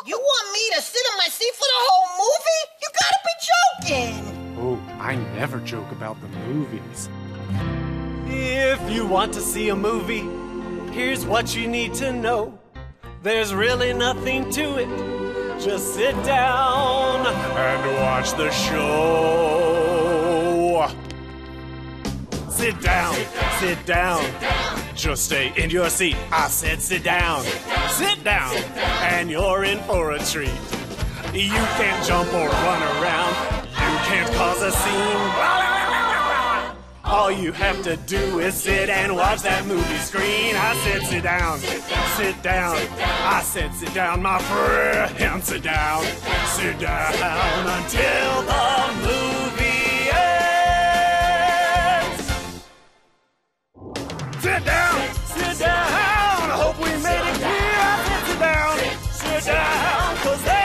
You want me to sit in my seat for the whole movie? You gotta be joking! Oh, I never joke about the movies. If you want to see a movie, here's what you need to know. There's really nothing to it. Just sit down and watch the show. Sit down, sit down. Just stay in your seat. I said sit down. Sit down, and you're in for a treat. You can't jump or run around. You can't cause a scene. All you have to do is sit and watch that movie screen. I said sit down, sit down. I said sit down, my friend. Sit down until the movie ends. Sit down, sit down. I hope we made it clear. I said sit down, 'cause